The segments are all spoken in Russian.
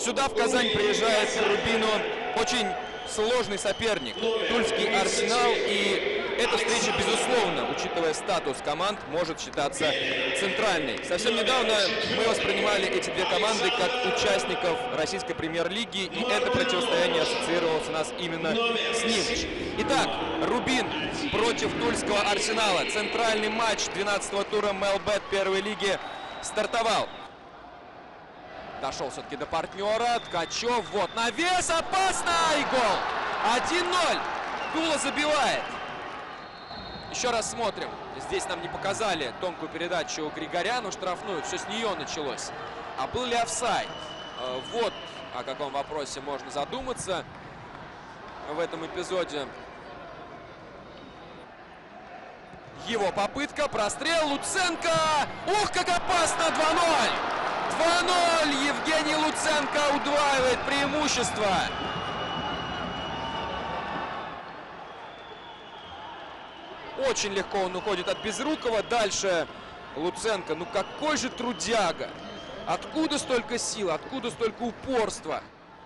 Сюда, в Казань, приезжает к Рубину очень сложный соперник, Тульский Арсенал. И эта встреча, безусловно, учитывая статус команд, может считаться центральной. Совсем недавно мы воспринимали эти две команды как участников российской премьер-лиги, и это противостояние ассоциировалось у нас именно с ним. Итак, Рубин против Тульского Арсенала. Центральный матч 12-го тура МЛБ первой лиги стартовал. Дошел все-таки до партнера. Ткачев. Вот навес. Опасно. И гол. 1-0. Тула забивает. Еще раз смотрим. Здесь нам не показали тонкую передачу Григоряну, штрафную. Все с нее началось. А был ли офсайд? Вот о каком вопросе можно задуматься в этом эпизоде. Его попытка. Прострел. Луценко. Ух, как опасно. 2-0. 2-0. Евгений Луценко удваивает преимущество. Очень легко он уходит от Безрукова. Дальше Луценко. Ну какой же трудяга. Откуда столько сил, откуда столько упорства.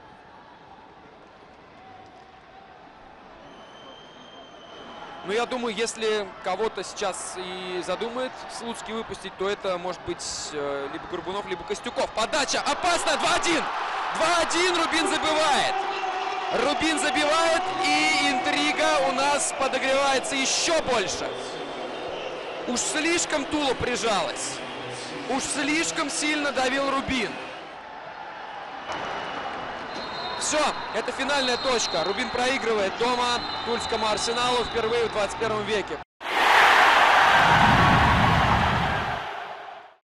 Но я думаю, если кого-то сейчас и задумает Слуцкий выпустить, то это может быть либо Горбунов, либо Костюков. Подача опасна. 2-1. 2-1. Рубин забивает. Рубин забивает, и интрига у нас подогревается еще больше. Уж слишком Тула прижалась. Уж слишком сильно давил Рубин. Все, это финальная точка. Рубин проигрывает дома Тульскому Арсеналу впервые в 21 веке.